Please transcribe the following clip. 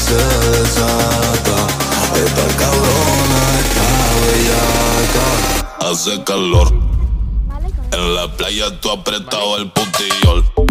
se desata. Esta cabrona está bellaca. Hace calor. En la playa tú apretado el putillol.